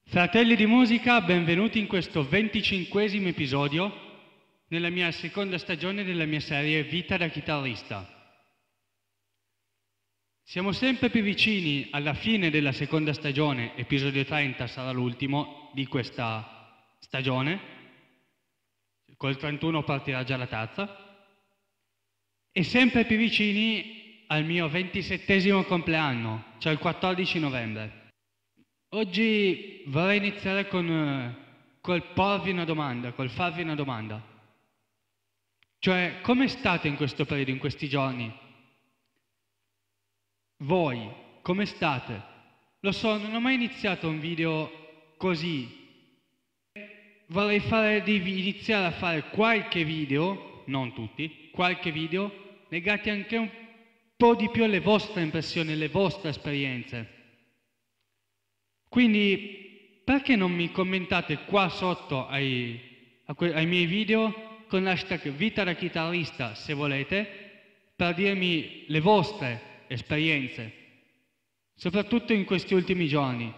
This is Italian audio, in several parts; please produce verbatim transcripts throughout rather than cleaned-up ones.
Fratelli di musica, benvenuti in questo venticinquesimo episodio nella mia seconda stagione della mia serie Vita da chitarrista. Siamo sempre più vicini alla fine della seconda stagione, episodio trenta sarà l'ultimo di questa stagione, col trentuno partirà già la terza, e sempre più vicini al mio ventisettesimo compleanno, cioè il quattordici novembre. Oggi vorrei iniziare con col porvi una domanda, col farvi una domanda. Cioè, come state in questo periodo, in questi giorni? Voi, come state? Lo so, non ho mai iniziato un video così. Vorrei fare, di iniziare a fare qualche video, non tutti, qualche video legati anche un po' di più alle vostre impressioni, alle vostre esperienze. Quindi, perché non mi commentate qua sotto ai, ai miei video con l'hashtag Vita da chitarrista, se volete, per dirmi le vostre esperienze, soprattutto in questi ultimi giorni.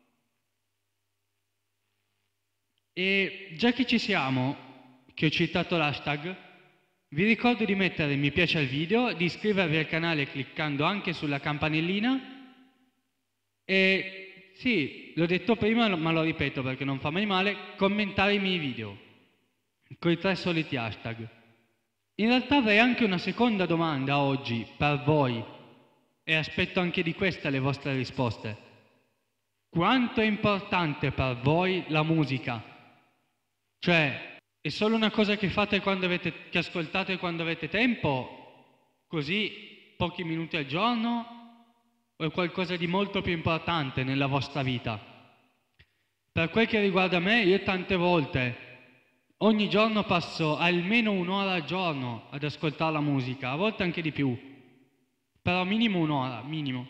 E già che ci siamo, che ho citato l'hashtag, vi ricordo di mettere mi piace al video, di iscrivervi al canale cliccando anche sulla campanellina e... sì, l'ho detto prima, ma lo ripeto perché non fa mai male, commentare i miei video, con i tre soliti hashtag. In realtà avrei anche una seconda domanda oggi per voi, e aspetto anche di questa le vostre risposte. Quanto è importante per voi la musica? Cioè, è solo una cosa che fate quando avete, che ascoltate quando avete tempo? Così, pochi minuti al giorno? O è qualcosa di molto più importante nella vostra vita? Per quel che riguarda me, io tante volte, ogni giorno passo almeno un'ora al giorno ad ascoltare la musica, a volte anche di più, però minimo un'ora, minimo.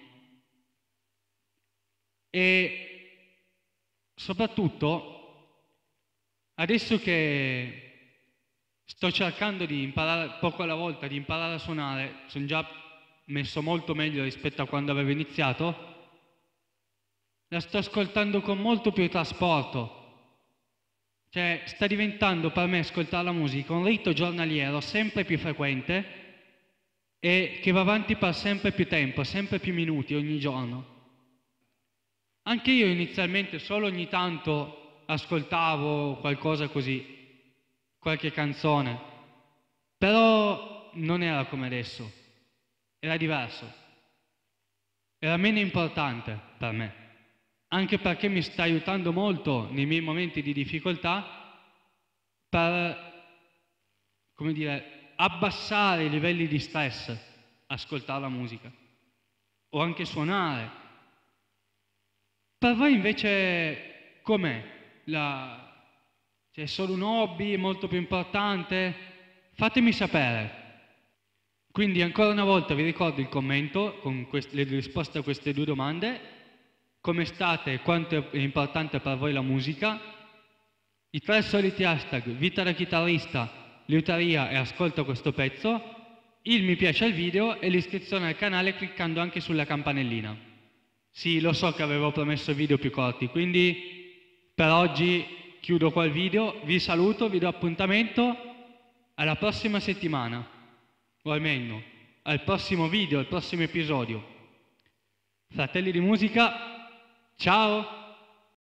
E soprattutto, adesso che sto cercando di imparare, poco alla volta, di imparare a suonare, sono già messo molto meglio rispetto a quando avevo iniziato, la sto ascoltando con molto più trasporto. Cioè, sta diventando per me ascoltare la musica un rito giornaliero sempre più frequente e che va avanti per sempre più tempo, sempre più minuti ogni giorno. Anche io inizialmente solo ogni tanto ascoltavo qualcosa così, qualche canzone, però non era come adesso. Era diverso, era meno importante per me, anche perché mi sta aiutando molto nei miei momenti di difficoltà per, come dire, abbassare i livelli di stress, ascoltare la musica o anche suonare. Per voi invece com'è? La... C'è solo un hobby molto più importante? Fatemi sapere. Quindi ancora una volta vi ricordo il commento con le risposte a queste due domande, come state e quanto è importante per voi la musica, i tre soliti hashtag Vita da chitarrista, liuteria e ascolto questo pezzo, il mi piace al video e l'iscrizione al canale cliccando anche sulla campanellina. Sì, lo so che avevo promesso video più corti, quindi per oggi chiudo qua il video, vi saluto, vi do appuntamento alla prossima settimana. O almeno al prossimo video, al prossimo episodio. Fratelli di musica, ciao!